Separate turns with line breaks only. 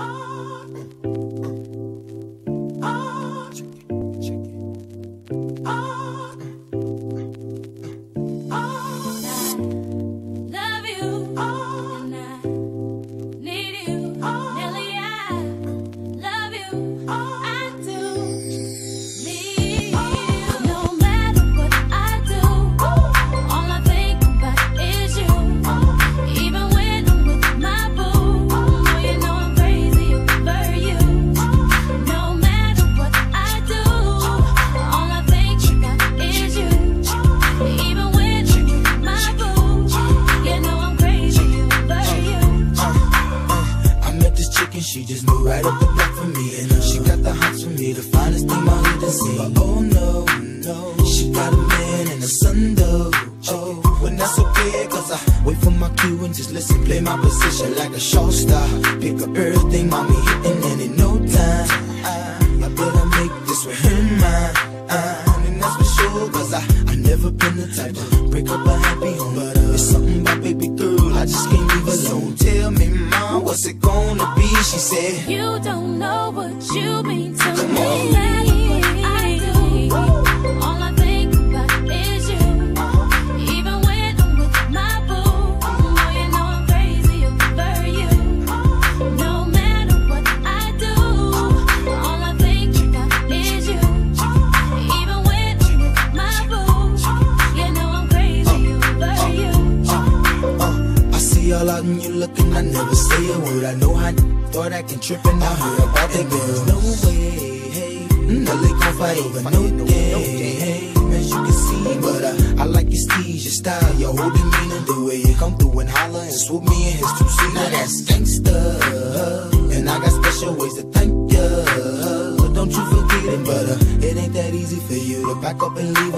She just moved right up the block for me, and she got the hots for me, the finest thing my hood has seen. But oh no, no, she got a man and a son though. Oh, but that's okay, cause I wait for my cue and just listen, play my position like a show star. Pick up everything, mommy hitting, and in no time I better make this with her mine. And that's for sure, cause I never been the type to break up a happy home. But it's something about baby girl, I just can't leave alone. Tell me, mom, what's it gonna be? She said,
you don't know what you mean to
come
me.
on.
No matter what I do, all I think about is you. Even when I'm with my boo, oh, you know I'm crazy over you. No matter what I do, all I think about is you. Even when I'm with my boo, you know I'm crazy over you.
I see all out and you looking, I never say a word. I know how thought I can trip and I heard about that girl. No way, hey, no they gon' fight over no day, hey, as you can see. But I like your steez, your style, your whole demeanor, the way you come through and holler and swoop me in his two-seater. Now that's gangsta, and I got special ways to thank ya. Don't you forget it, but it ain't that easy for you to back up and leave